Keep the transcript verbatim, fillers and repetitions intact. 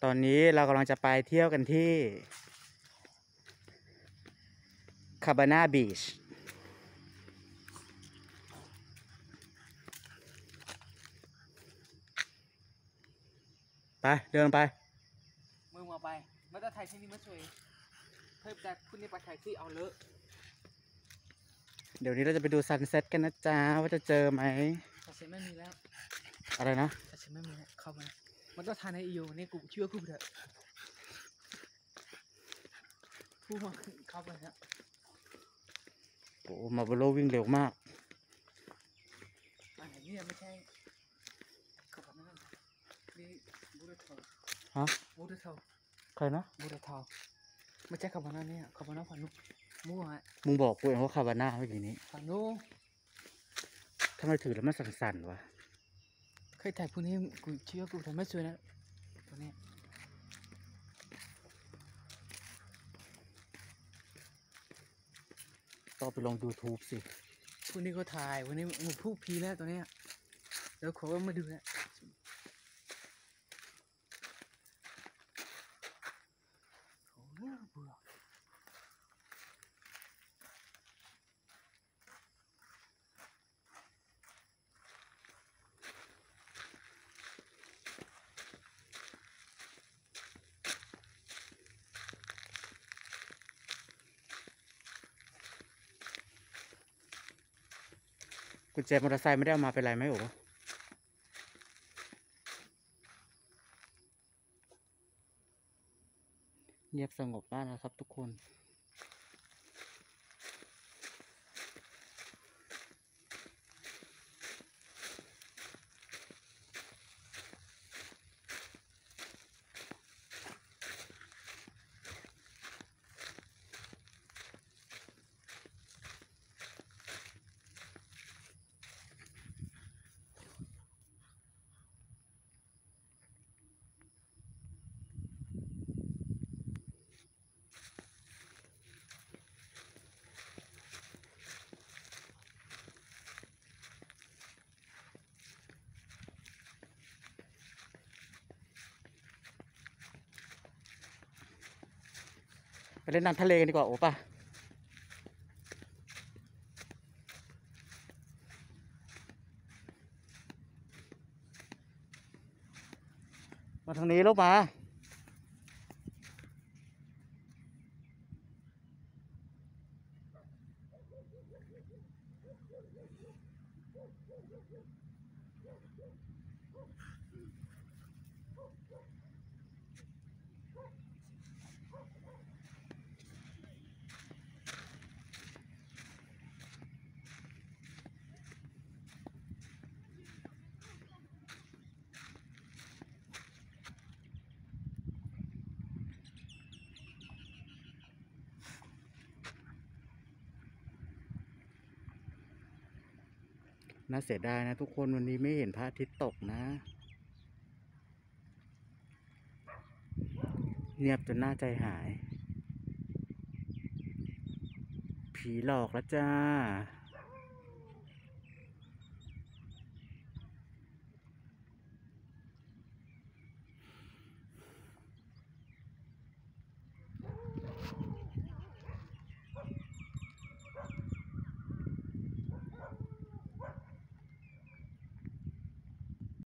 ตอนนี้เรากำลังจะไปเที่ยวกันที่คาบาน่าบีชไปเดินไปมึงมาไปมาตรไทยที่นี่มาช่วยเพิ่มแต่คุณนี่ไปไทยที่เอาเลอะเดี๋ยวนี้เราจะไปดูซันเซ็ตกันนะจ๊ะว่าจะเจอไหมแต่ฉันไม่มีแล้วอะไรนะแต่ฉันไม่มีแล้วเข้ามามันต้องทานในอีโยนี่กูเชื่อกูเถอะพูดมาเข้าไปแล้วโอ้มาโบโลวิ่งเร็วมากอันนี้ไม่ใช่ขับนั่นนี่บูรทอฮะบูรทอใครนะบูรทอไม่ใช่ขับนั่นเนี่ยขับนั่นฝันนุมั่วฮะมึงบอกกูเองว่าคาบาน่าเมื่อกี้นี้ฝันนุทำไมถือแล้วมันสั่นๆวะเคยถ่ายพวกนี้กูเชื่อกูทำไม่สวยนะตัวนี้ต้องไปลง YouTube สิพวกนี้ก็ถ่ายวันนี้มึงพูดพีแล้วตัวนี้เดี๋ยวขอมาดูนะโอ้เบื่อกุญแจมอเตอร์ไซค์ไม่ได้เอามาเป็นไรไหมโอ้เงียบสงบมากนะครับทุกคนไปเล่นน้ำทะเลกันดีกว่าโอ้ป่ะมาทางนี้ลูกมาน่าเสียดายนะทุกคนวันนี้ไม่เห็นพระอาทิตย์ตกนะเงียบจนน่าใจหายผีหลอกแล้วจ้า